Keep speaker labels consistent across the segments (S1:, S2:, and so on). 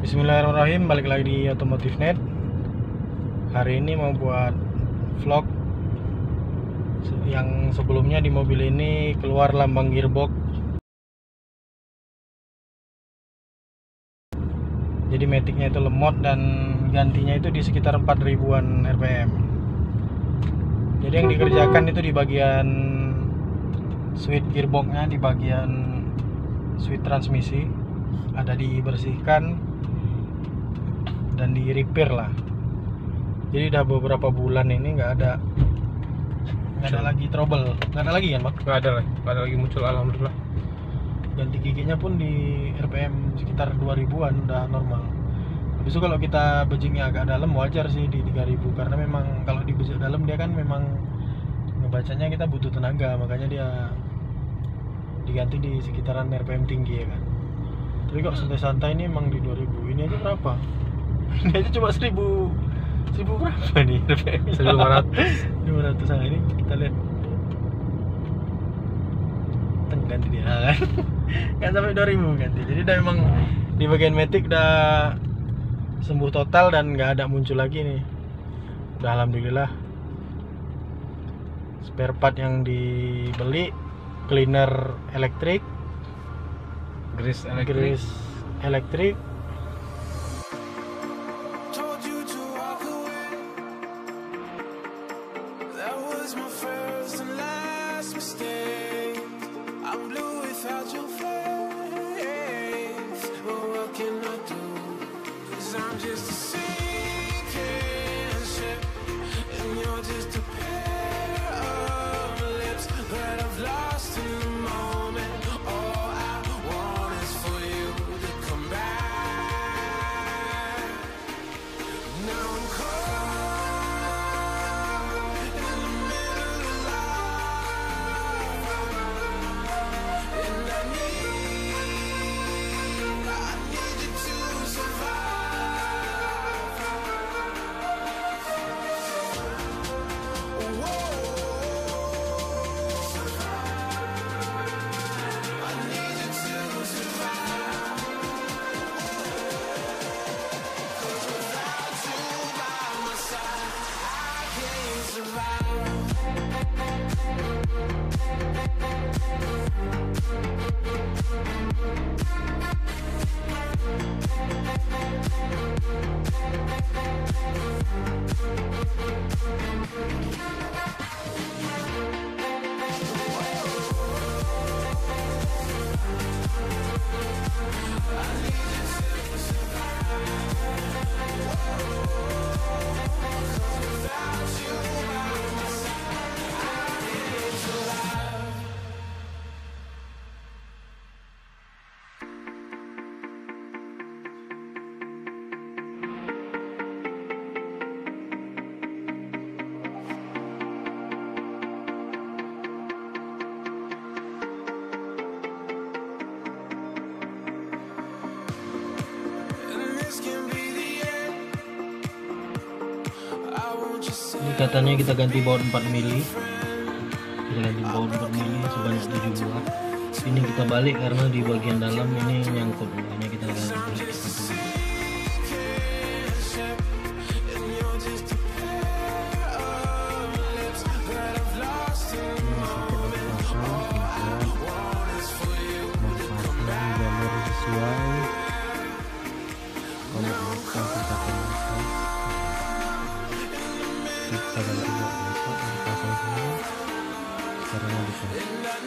S1: Bismillahirrahmanirrahim, balik lagi di Otomotif Net. Hari ini mau buat vlog. Yang sebelumnya di mobil ini keluar lambang gearbox. Jadi maticnya itu lemot dan gantinya itu di sekitar 4000-an RPM. Jadi yang dikerjakan itu di bagian switch gearboxnya, di bagian switch transmisi ada dibersihkan dan di repair lah. Jadi udah beberapa bulan ini nggak ada lagi trouble, nggak ada lagi kan Bang?
S2: Nggak ada lagi muncul, alhamdulillah.
S1: Ganti giginya pun di RPM sekitar 2000-an udah normal. Habis itu kalau kita bejingnya agak dalam wajar sih di 3000, karena memang kalau di bejik dalam dia kan memang ngebacanya kita butuh tenaga, makanya dia diganti di sekitaran RPM tinggi ya kan. Tapi kok santai-santai ini emang di 2000. Ini aja berapa? Ini aja cuma 1000 berapa nih RPM? 1500 ini kita lihat. Ganti dia kan. Kan sampai 2000 ganti. Jadi udah memang di bagian matic udah sembuh total dan nggak ada muncul lagi nih. Udah alhamdulillah. Spare part yang dibeli, cleaner elektrik, grease elektrik. Ini katanya kita ganti baut 4 mili. Kita ganti baut 4 mili sebanyak 7 buah. Ini kita balik karena di bagian dalam ini nyangkut, makanya kita ganti balik. Kita ganti baut dipasang semua karena dipasang.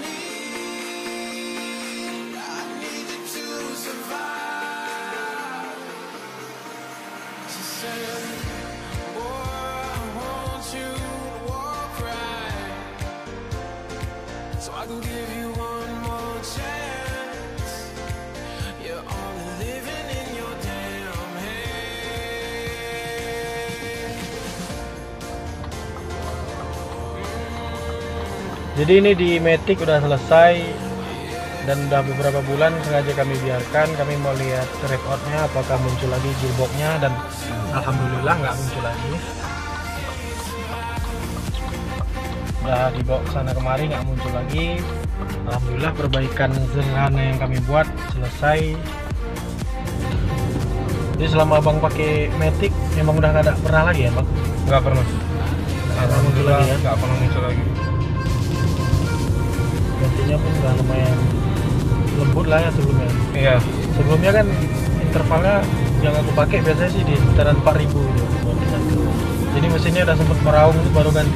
S1: Jadi ini di matic udah selesai dan udah beberapa bulan sengaja kami biarkan. Kami mau lihat rekodnya apakah muncul lagi gearboxnya, dan alhamdulillah nggak muncul lagi. Udah dibawa ke sana kemari nggak muncul lagi. Alhamdulillah perbaikan sederhana yang kami buat selesai. Jadi selama abang pakai Matic memang udah nggak ada pernah lagi ya bang?
S2: Nggak pernah.
S1: Muncul lagi ya?
S2: Nggak pernah muncul lagi.
S1: Gantinya pun udah lumayan lembut lah ya sebelumnya.
S2: Iya.
S1: Sebelumnya kan intervalnya yang aku pakai biasanya sih di sekitaran 4000 gitu. Jadi mesinnya udah sempat meraung itu baru ganti.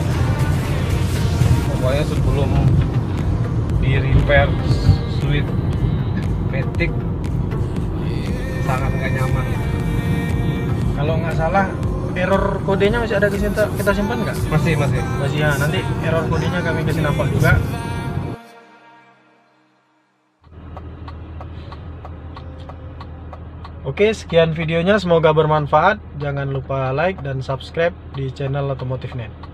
S2: Pokoknya sebelum di repair switch Matic sangat nggak nyaman.
S1: Kalau nggak salah error kodenya masih ada kita simpan nggak?
S2: Masih.
S1: Masih ya, nanti error kodenya kami kasih nampak juga. Oke, sekian videonya, semoga bermanfaat. Jangan lupa like dan subscribe di channel Otomotif Net.